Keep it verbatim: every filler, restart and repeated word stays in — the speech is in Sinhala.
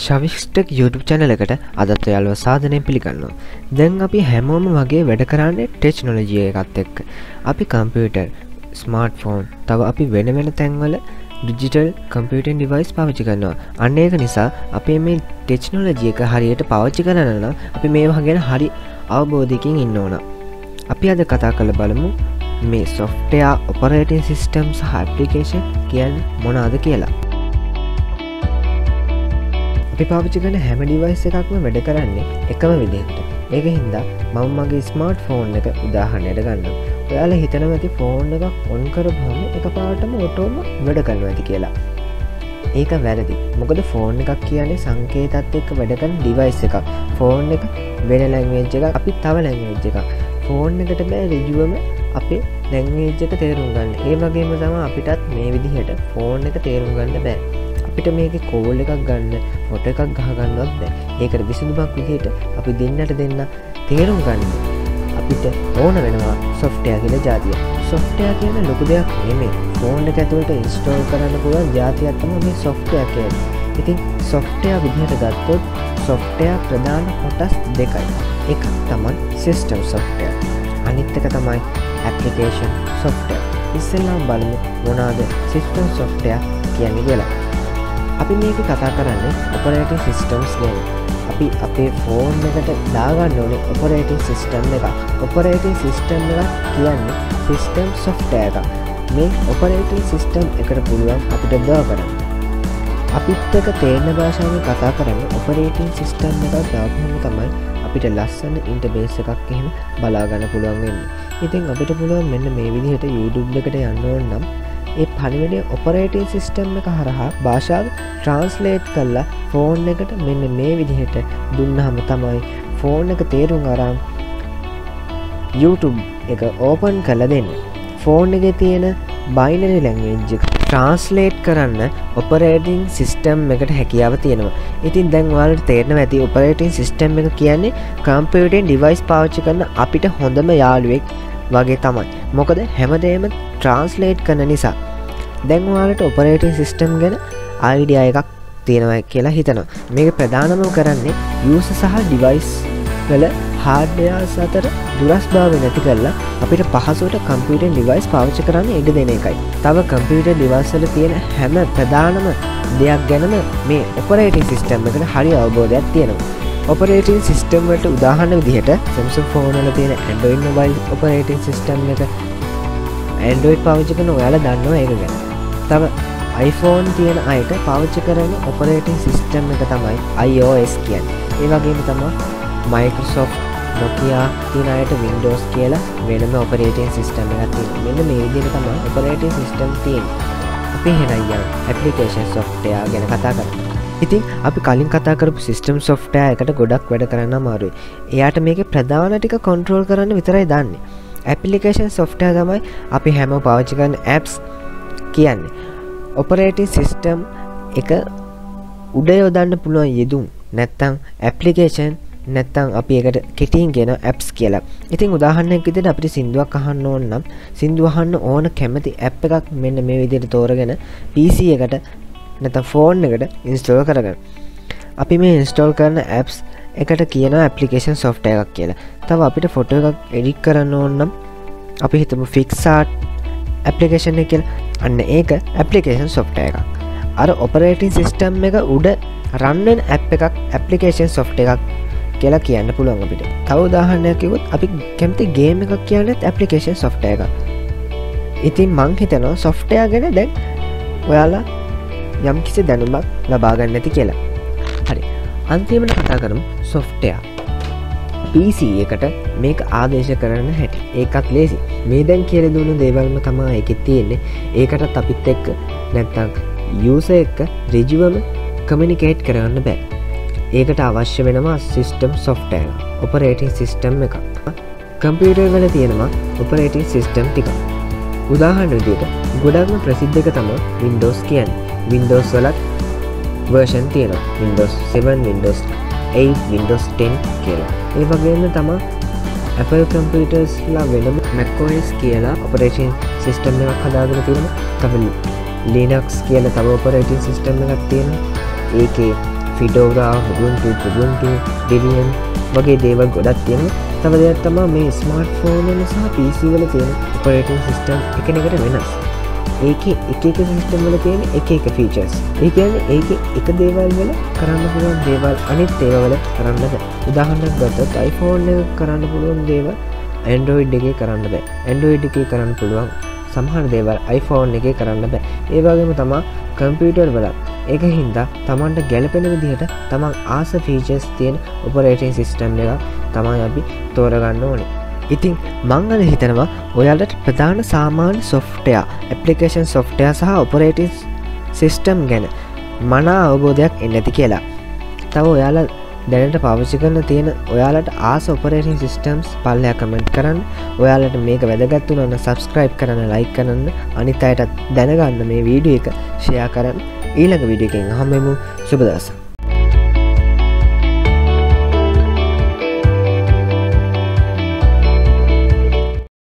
ශවිස්ටෙක් YouTube channel එකට අදත් ඔයාලව සාදරයෙන් පිළිගන්නවා. දැන් අපි හැමෝම වගේ වැඩ කරන්නේ ටෙක්නොලොජි එකත් එක්ක. අපි කම්පියුටර්, ස්මාර්ට්ෆෝන්, තව අපි වෙන වෙන තැන්වල ඩිජිටල් කම්පියුටින් ඩිවයිස් පාවිච්චි කරනවා. අන්න ඒක නිසා අපි මේ ටෙක්නොලොජි එක හරියට පාවිච්චි කරන්න නම් අපි මේවා ගැන හරි අවබෝධයකින් ඉන්න ඕන. අපි අද කතා කරලා බලමු මේ software operating system සහ application කියන්නේ මොනවාද කියලා. අපි පාවිච්චි කරන හැම ඩිවයිස් එකක්ම වැඩ කරන්නේ එකම විදිහට. ඒක හින්දා මම මගේ ස්මාර්ට් ෆෝන් එක උදාහරණයට ගන්නවා. ඔයාලා හිතනවා ඇති ෆෝන් එකක් ඔන් කරපුවම එකපාරටම ඔටෝම වැඩ කරනවා ඇති කියලා. ඒක වැරදි. මොකද ෆෝන් එකක් කියන්නේ සංකේතات එක්ක වැඩ කරන ඩිවයිස් එකක්. ෆෝන් එක වෙන ලැන්ග්වේජ් එකක්, අපි තව ලැන්ග්වේජ් එකක්. ෆෝන් එකට බෑ ඍජුවම අපේ ලැන්ග්වේජ් එක තේරුම් ගන්න. ඒ වගේම තමයි අපිටත් මේ විදිහට ෆෝන් එක තේරුම් ගන්න බෑ. අපිට මේකේ කෝල් එකක් ගන්න, ෆොටෝ එකක් ගහ ගන්නවත් බෑ. ඒකට විසඳුමක් විදිහට අපි දෙන්නට දෙන්න තේරුම් ගන්න අපිට ඕන වෙනවා software කියලා જાතිය. software කියන්නේ ලොකු දෙයක් නෙමෙයි. ෆෝන් එක ඇතුළට install කරන්න පුළුවන් જાතියක් තමයි මේ software කියන්නේ. ඉතින් software විදිහට ගත්තොත් software ප්‍රධාන කොටස් දෙකයි. එකක් තමයි system software. අනිත් එක තමයි application software. ඉස්සෙල්ලාම බලමු මොනවාද system software කියන්නේ කියලා. අපි මේක කතා කරන්නේ operating systems ගැන. අපි අපේ ෆෝන් එකට දාගන්න ඕනේ operating system එකක්. operating system එක කියන්නේ system software එකක්. මේ operating system එකට පුළුවන් අපිට දාව කරන්න. අපිත් එක තේරෙන භාෂාවෙන් කතා කරන්නේ operating system එකක් දාපුවම තමයි අපිට ලස්සන ඉන්ටර්ෆේස් එකක් එහෙම බලා ගන්න පුළුවන් වෙන්නේ. ඉතින් අපිට පුළුවන් මෙන්න මේ විදිහට YouTube එකට යන්න ඕන නම් ඒ පණිවිඩය operating system එක හරහා භාෂාව translate කරලා ෆෝන් එකට මෙන්න මේ විදිහට දුන්නාම තමයි ෆෝන් එක තේරුම් අරන් YouTube එක open කරලා දෙන්නේ. ෆෝන් එකේ තියෙන binary language එක translate කරන්න operating system එකට හැකියාව තියෙනවා. ඉතින් දැන් ඔයාලට තේරෙනවා ඇති operating system එක කියන්නේ computing device පාවිච්චි කරන අපිට හොඳම යාළුවෙක් වගේ තමයි. මොකද හැමදේම translate කරන නිසා. දැන් ඔයාලට operating system ගැන idea එකක් තියෙනවා කියලා හිතනවා. මේක ප්‍රධානම කරන්නේ user සහ device වල hardwares අතර දුරස්භාවය නැති කරලා අපිට පහසුවට computing device පාවිච්චි කරන්න ඉඩ දෙන එකයි. තව computer device වල තියෙන හැම ප්‍රධානම දෙයක් ගැනම මේ operating system එකට හරි අවබෝධයක් තියෙනවා. operating system වලට උදාහරණ විදිහට Samsung phone වල තියෙන Android mobile operating system එක Android පාවිච්චි කරන ඔයාලා දන්නවා ඒක ගැන. තව iPhone තියෙන අයට පාවිච්චි කරන operating system එක තමයි iOS කියන්නේ. ඒ වගේම තමයි Microsoft, Nokia තියෙන අයට Windows කියලා වෙනම operating system එකක් තියෙනවා. මෙන්න මේ විදිහට තමයි operating system තියෙන්නේ. අපි එහෙනම් යමු application software ගැන කතා කරමු. ඉතින් අපි කලින් කතා කරපු system software එකට ගොඩක් වැඩ කරන්න අමාරුයි. එයාට මේකේ ප්‍රධාන ටික control කරන්න විතරයි දන්නේ. application software තමයි අපි හැමෝම පාවිච්චි කරන apps කියන්නේ. operating system එක උඩ යොදන්න පුළුවන් යෙදුම් නැත්නම් application නැත්නම් අපි ඒකට කෙටියෙන් කියන apps කියලා. ඉතින් උදාහරණයක් විදිහට අපිට සින්දුවක් අහන්න ඕන නම් සින්දුව අහන්න ඕන කැමති app එකක් මෙන්න මේ විදිහට තෝරගෙන P C එකට නැත්නම් ෆෝන් එකට install කරගන්න. අපි මේ install කරන apps එකට කියනවා application software එකක් කියලා. තව අපිට ෆොටෝ එකක් edit කරන්න ඕන නම් අපි හිතමු PixArt application එක කියලා. අන්න ඒක application software එකක්. අර operating system එක උඩ run වෙන app එකක් application software එකක් කියලා කියන්න පුළුවන් අපිට. තව උදාහරණයක් කිව්වොත් අපි කැමති game එකක් කියන්නත් application software එකක්. ඉතින් මං හිතනවා software ගැන දැන් ඔයාලා යම් කිසි දැනුමක් ලබා ගන්න ඇති කියලා. හරි. අන්තිමට කතා කරමු software. P C එකට මේක ආදේශ කරන්න හැටි. ඒකත් ලේසි. මේ දැන් කියලා දුන්න දේවල්ම තමයි ඒකේ තියෙන්නේ. ඒකටත් අපිත් එක්ක නැත්නම් user එක්ක ඍජුවම communicate කරන්න බෑ. ඒකට අවශ්‍ය වෙනවා system software, operating system එකක්. computer වල තියෙනවා operating system ටික. උදාහරණ විදිහට ගොඩක්ම ප්‍රසිද්ධ එක තමයි Windows කියන්නේ. Windows වලත් version තියෙනවා. Windows seven, Windows eight, Windows ten කියලා. ඒ වගේම තමයි Apple computers ලා වෙනම macOS කියලා operating system එකක් හදාගෙන තියෙනවා. තව Linux කියලා තව operating system එකක් තියෙනවා. ඒකේ Fedora, Ubuntu, Ubuntu, Debian වගේ දේවල් ගොඩක් තියෙනවා. තව දෙයක් තමයි මේ ස්මාර්ට්ෆෝන් වල සහ පී සී වල තියෙන ඔපරේටින් සිස්ටම් එකිනෙකට වෙනස්. ඒකේ එක එක සිස්ටම් වල තියෙන එක එක ෆීචර්ස්. ඒ කියන්නේ ඒකේ එක දේවල් වල කරන්න පුළුවන් දේවල් අනිත් ඒවා වල කරන්න බෑ. උදාහරණයක් ගත්තොත් iPhone එක කරන්න පුළුවන් දේවල් Android එකේ කරන්න බෑ. Android එකේ කරන්න පුළුවන් සමහර දේවල් iPhone එකේ කරන්න බෑ. ඒ වගේම තමයි කම්පියුටර් වල. ඒක හින්දා Tamanට ගැළපෙන විදිහට Taman ආස ෆීචර්ස් තියෙන ඔපරේටින් සිස්ටම් එක තමයි අපි තෝරගන්න ඕනේ. ඉතින් මං අද හිතනවා ඔයාලට ප්‍රධාන සාමාන්‍ය software, application software සහ operating system ගැන මනා අවබෝධයක් එන්න ඇති කියලා. තව ඔයාලා දැනට පාවිච්චි කරන තියෙන ඔයාලට ආස operating systems පල්ලෙහා කමෙන්ට් කරන්න. ඔයාලට මේක වැදගත් වුණා නම් subscribe කරන්න, like කරන්න, අනිත් අයටත් දැනගන්න මේ වීඩියෝ එක share කරන්න. ඊළඟ වීඩියෝ එකෙන් හම්බෙමු. සුබ දවසක්.